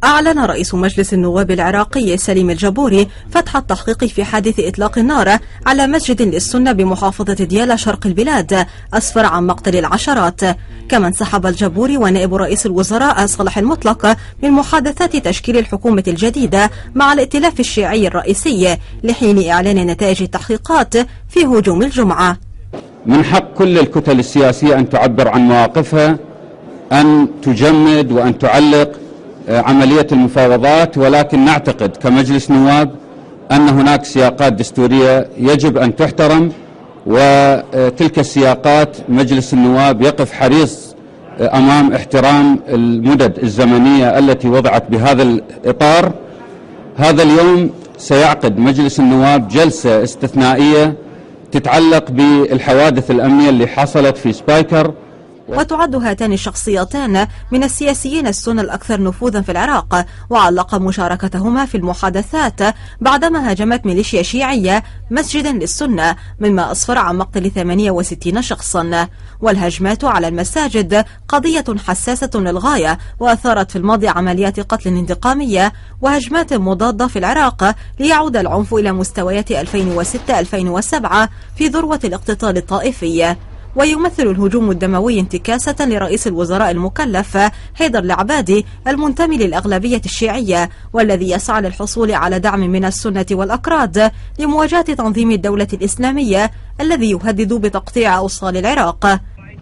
أعلن رئيس مجلس النواب العراقي سليم الجبوري فتح التحقيق في حادث إطلاق النار على مسجد للسنة بمحافظة ديالى شرق البلاد أسفر عن مقتل العشرات. كما انسحب الجبوري ونائب رئيس الوزراء صالح المطلق من محادثات تشكيل الحكومة الجديدة مع الائتلاف الشيعي الرئيسي لحين إعلان نتائج التحقيقات في هجوم الجمعة. من حق كل الكتل السياسية أن تعبر عن مواقفها، أن تجمد وأن تعلق عملية المفاوضات، ولكن نعتقد كمجلس نواب أن هناك سياقات دستورية يجب أن تحترم، وتلك السياقات مجلس النواب يقف حريص أمام احترام المدد الزمنية التي وضعت بهذا الإطار. هذا اليوم سيعقد مجلس النواب جلسة استثنائية تتعلق بالحوادث الأمنية اللي حصلت في سبايكر. وتعد هاتان الشخصيتان من السياسيين السنة الأكثر نفوذا في العراق، وعلق مشاركتهما في المحادثات بعدما هاجمت ميليشيا شيعية مسجدا للسنة، مما أسفر عن مقتل 68 شخصا. والهجمات على المساجد قضية حساسة للغاية، وأثارت في الماضي عمليات قتل انتقامية وهجمات مضادة في العراق ليعود العنف إلى مستويات 2006-2007 في ذروة الاقتتال الطائفي. ويمثل الهجوم الدموي انتكاسة لرئيس الوزراء المكلف حيدر العبادي المنتمي للأغلبية الشيعية، والذي يسعى للحصول على دعم من السنة والأكراد لمواجهة تنظيم الدولة الإسلامية الذي يهدد بتقطيع أوصال العراق.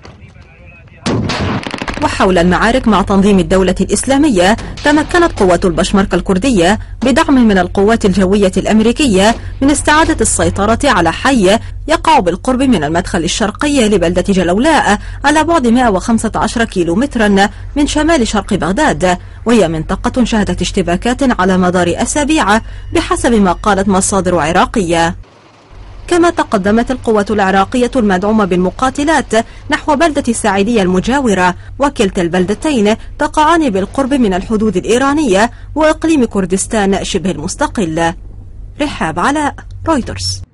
وحول المعارك مع تنظيم الدولة الإسلامية، تمكنت قوات البشمركة الكردية بدعم من القوات الجوية الأمريكية من استعادة السيطرة على حي يقع بالقرب من المدخل الشرقي لبلدة جلولاء على بعد 115 كيلومترا من شمال شرق بغداد، وهي منطقة شهدت اشتباكات على مدار أسابيع بحسب ما قالت مصادر عراقية. كما تقدمت القوات العراقية المدعومة بالمقاتلات نحو بلدة الساعدية المجاورة، وكلتا البلدتين تقعان بالقرب من الحدود الإيرانية وإقليم كردستان شبه المستقل. رحاب علاء، رويترز.